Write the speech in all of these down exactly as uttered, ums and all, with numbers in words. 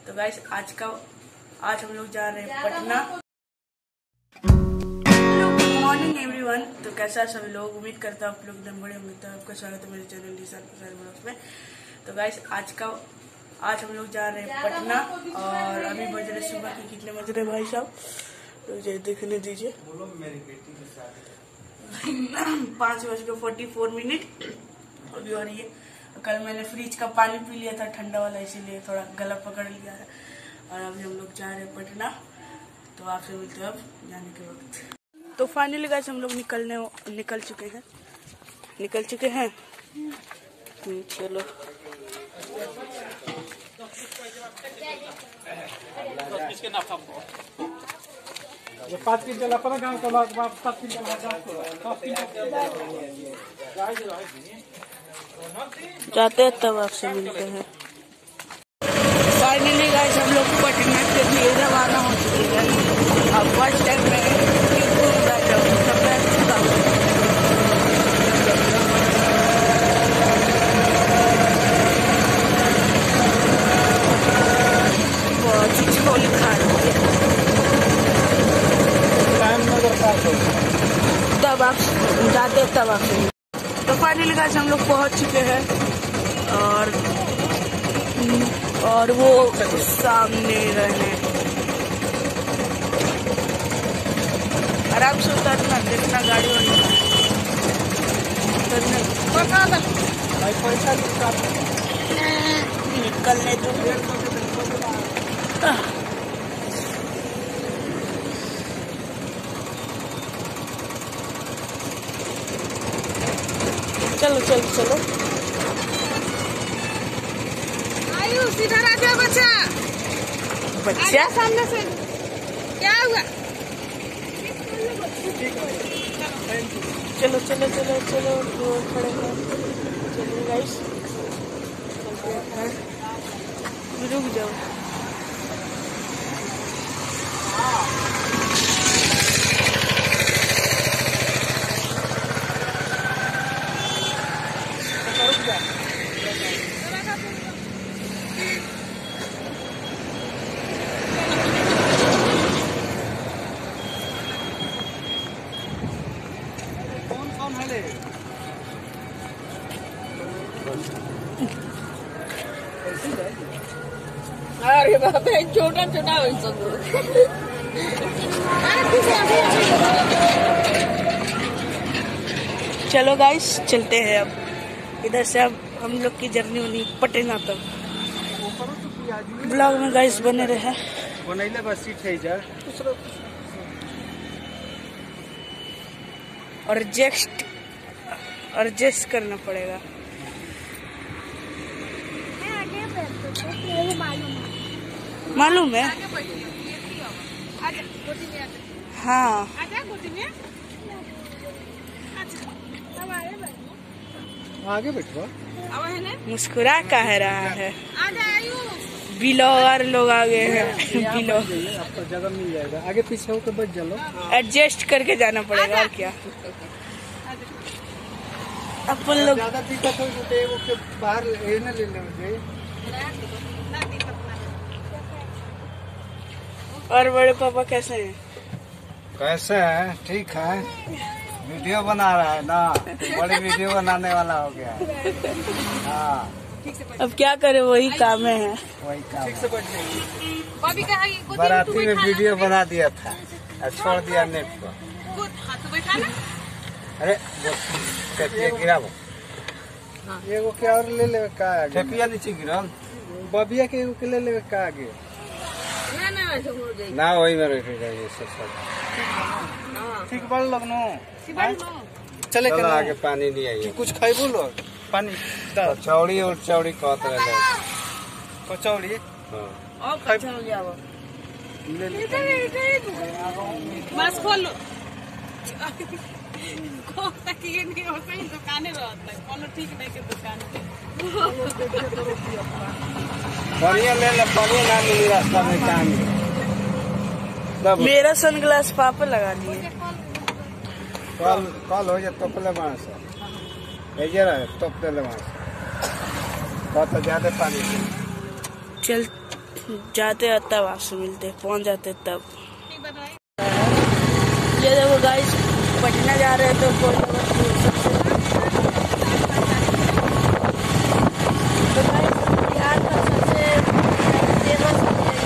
तो गाइस आज का आज हम लोग जा रहे हैं Patna. Hello good morning everyone. तो कैसा सभी लोग, उम्मीद करता हूँ आप लोग एकदम बड़े होंगे। तो आपका स्वागत है मेरे चैनल डिसाइड में। तो गाइस आज का आज हम लोग जा रहे हैं पटना और अभी बज रहे सुबह के कितने बज रहे भाई साहब, तो देखने दीजिए पाँच बज के फोर्टी फोर मिनट अभी हो रही है। कल मैंने फ्रिज का पानी पी लिया था ठंडा वाला, इसीलिए थोड़ा गला पकड़ लिया है। और अभी हम लोग जा रहे हैं पटना, तो आपसे मिलते हैं अब जाने के वक्त। तो फाइनली गाइस हम लोग निकलने निकल चुके हैं निकल चुके हैं चलो पाँच क्विंटल अपना गाँव का पाँच जाते हैं तब आपसे मिलते हैं। फाइनली गाइस हम लोग पटना के लिए रवाना हो चुके हैं। अब फर्स्ट टाइम में खा रही है, तब आप जाते तब आपसे। तो फाइनली गाइस हम लोग पहुंच चुके हैं और और वो सामने रहे। आराम से उतरना, देखना गाड़ी वाली निकलने तो चलो चलो चलो आयु सीधा आ जाओ बच्चा बच्चा सामने से क्या हुआ। चलो चलो चलो चलो खड़े हैं। चलिए गाइस रुक जाओ। अरे बाप रे छोटा छोटा हो सब। चलो गाइस चलते हैं अब इधर से। अब हम लोग की जर्नी होनी पटना तक। ब्लॉग में गाइस बने रहे। बनैले बस सीट है जा और एडजस्ट एडजस्ट करना पड़ेगा। मालूम है हाँ। आगे बैठो। मुस्कुरा का है रहा है। ब्लॉगर लोग आ गए हैं। ब्लॉग आपको जगह मिल जाएगा, आगे पीछे होकर बच जाओ। एडजस्ट करके जाना पड़ेगा और क्या। अपन लोग ज्यादा दिक्कत हो तो बाहर ले ना ले ले। और बड़े पापा कैसे हैं? कैसे है? ठीक है। वीडियो बना रहा है ना, बड़ी वीडियो बनाने वाला हो गया। हाँ अब क्या करे, वही काम है वही काम। बाराती में वीडियो बना दिया था और छोड़ दिया नेट पर। अरे गिरा वो एगो क्या और ले ले का ठेपिया नीचे गिरल बबिया के एगो के ले ले का आगे ना वही में रखेगा ये सब। ठीक बड़ लगनो चले के आगे पानी नहीं आई। कुछ खाइबो लो पानी कचौड़ी और चौड़ी कहत रहे कचौड़ी। हां कचौड़ी आओ ले ले बस खोलो को तक ये नहीं हो सही दुकाने रहता है कोनो ठीक नहीं के दुकान पे बढ़िया ले ले बढ़िया ना मिली रास्ता में काम। मेरा सनग्लास पापा लगा दिए। कल कल हो जाए तोपले बांस भेजे रहे तोप दे ले बांस बहुत ज्यादा पानी चल जाते हैं तब आपसे मिलते, पहुंच जाते तब। ठीक बताइए। ये देखो गाइस, पटना जा रहे हैं तो सबसे तो गाइस बिहार का सबसे फेमस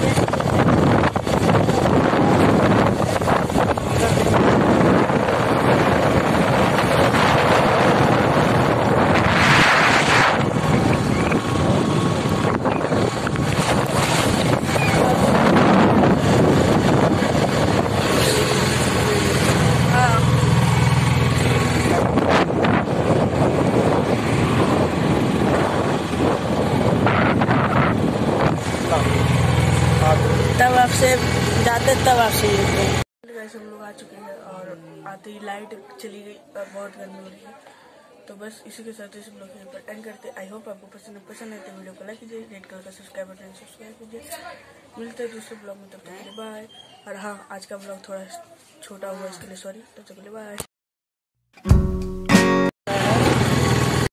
तब आपसे जाते तब आपसे मिलते हैं। वैसे हम लोग आ चुके हैं और आते ही लाइट चली गई और बहुत गर्मी हो रही है। तो बस इसी के साथ इस ब्लॉग में पर एंड करते हैं। आई होप आपको पसंद पसंद है तो वीडियो को लाइक कीजिए, रेड कलर का सब्सक्राइब बटन सब्सक्राइब कीजिए। मिलते हैं दूसरे ब्लॉग में, तब तक के लिए बाय। और हाँ, आज का ब्लॉग थोड़ा छोटा हुआ इसके लिए सॉरी, तब तक के लिए बाय।